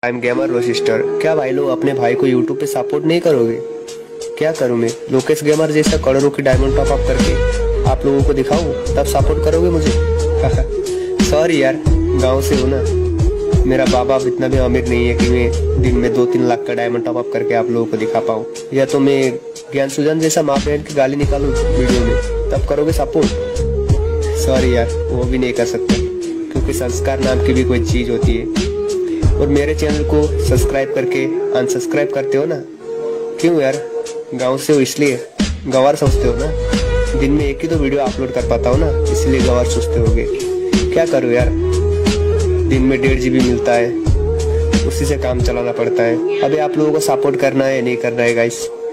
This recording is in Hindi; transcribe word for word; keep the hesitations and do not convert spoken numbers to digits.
आई एम गेमर रो सिस्टर। क्या भाई लोग अपने भाई को यूट्यूब पे सपोर्ट नहीं करोगे? क्या करूँ मैं? लोकेश गेमर जैसा करोड़ों की डायमंड टॉप अप करके आप लोगों को दिखाऊं, तब सपोर्ट करोगे मुझे? सॉरी यार, गांव से हूँ ना, मेरा बाप बाप इतना भी अमीर नहीं है कि मैं दिन में दो तीन लाख का डायमंड टॉप अप करके आप लोगों को दिखा पाऊँ। या तो मैं ज्ञान सुजन जैसा माँ बहन की गाली निकालूं वीडियो में, तब करोगे सपोर्ट? सॉरी यार, वो भी नहीं कर सकता, क्योंकि संस्कार नाम की भी कोई चीज होती है। और मेरे चैनल को सब्सक्राइब करके अनसब्सक्राइब करते हो ना, क्यों यार? गांव से हो इसलिए गंवार सोचते हो ना? दिन में एक ही तो वीडियो अपलोड कर पाता हूँ ना, इसलिए गंवार सोचते होगे। क्या करूँ यार, दिन में डेढ़ जीबी मिलता है, उसी से काम चलाना पड़ता है। अभी आप लोगों को सपोर्ट करना है नहीं करना है गाइस?